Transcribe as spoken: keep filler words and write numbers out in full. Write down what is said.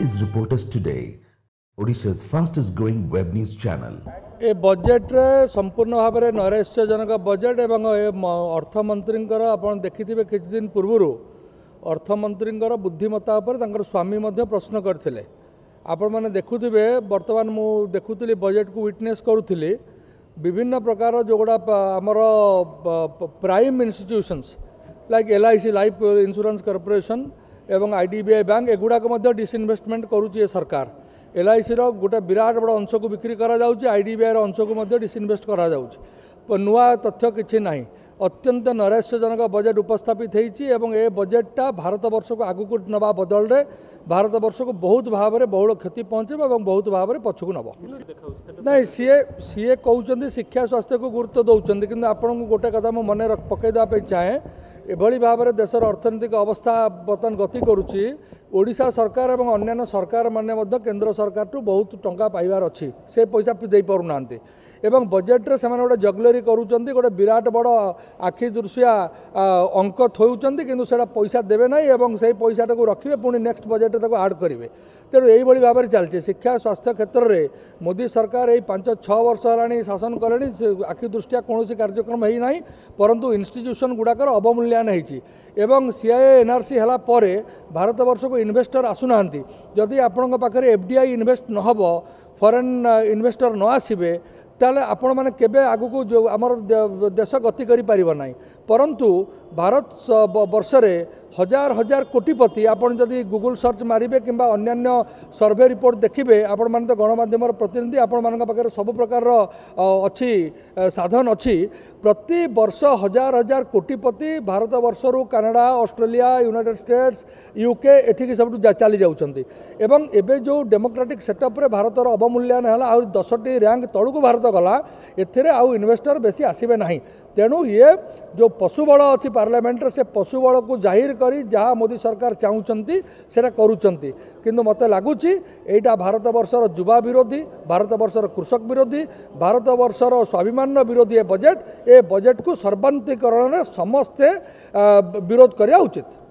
is Reporters Today, Odisha's fastest growing web news channel. ए budget रे संपूर्ण भाव में नैराश्यजनक बजेट एवं अर्थमंत्री आपड़ देखिथे किछ दिन पूर्व अर्थमंत्री बुद्धिमत्ता पर स्वामी प्रश्न करते आपण मैंने देखुवे बर्तमान मु देखुली बजेट को विटनेस करुली विभिन्न प्रकार जो गुड़ा आमर prime institutions like L I C life insurance corporation एवं आईडीबीआई बैंक एगुड़ाक डिसइनभेस्टमेंट करुच्ची सरकार एल आई सी गोटे विराट बड़ अंश को बिक्री करा जाउची आईडीबीआई अंश को डिसइनभेस्ट करा जाउची नुआ तथ्य किछि नाही अत्यंत नैराश्यजनक बजेट उपस्थापित होती ए बजेटा भारत वर्ष को आगु को नवा बदल रे भारत वर्ष को बहुत भाव में बहुल क्षति पहुँचे और बहुत भाव में पछक नब ना सीए सीए कहते शिक्षा स्वास्थ्य को गुरुत्व दौरान कि आपको गोटे कथा मुझे मन पकईदेवाई चाहे एभली भाव में देशर अर्थनैतिक अवस्था बर्तमान गति करुच्ची ओडिशा सरकार और अन्य सरकार माने केंद्र सरकार टू बहुत टंका पाइबार अच्छी से पैसा दे पारना एवं बजेट रे सेमाने गोटे जगलरी करूचंती गोटे विराट बड़ आखि दृश्या अंक थोउचंती किंतु सेटा पैसा देबे नाही एवं से पैसाटा को रखिबे पुणी नेक्स्ट बजेट ताको ऐड करिवे तेणु यही भाव में चलती शिक्षा स्वास्थ्य क्षेत्र में मोदी सरकार यही पांच छः वर्ष है शासन कले आखि दृष्टिया कौन कार्यक्रम है ना परंतु इंस्टीट्यूशन गुड़ाकर अवमूल्यान होती सीआईए एनआरसी है भारत वर्ष को इन्वेस्टर आसुना जदि आपण पाखे एफडीआई इन्वेस्ट नहब फॉरेन इन्वेस्टर न आसबे ताले आपण माने केबे आगु को जो आमर देश गति करि परिबो नाही परंतु भारत वर्ष रे हजार हजार कोटिपति आपण जदि गूगल सर्च मारिबे किंबा अन्यान्य सर्वे रिपोर्ट देखिबे आपण माने तो गणमाध्यम प्रतिनिधि आपण मान पाखे सब प्रकार अच्छी साधन अच्छी प्रति वर्ष हजार हजार कोटिपति भारत वर्ष रु Canada Australia United States UK एठिकी सब चली जाउछंती एवं एबे जो डेमोक्रेटिक सेटअप रे भारतर अवमूल्यान है आ दस टी रैंक तळु को भारत गला एथिरे आउ इन्वेस्टर बेसी आसीबे नाही तेणु ये जो पशुबल अच्छी पार्लियामेंट से पशुबल को जाहिर करी जहाँ मोदी सरकार चाहूँगी से करुँच किंतु मत लगुच यहाँ भारत वर्षर युवा विरोधी भारत वर्षर कृषक विरोधी भारत वर्षर स्वाभिमान विरोधी ए बजेट ए बजेट को सर्वांतिकरण में समस्ते विरोध करिया उचित।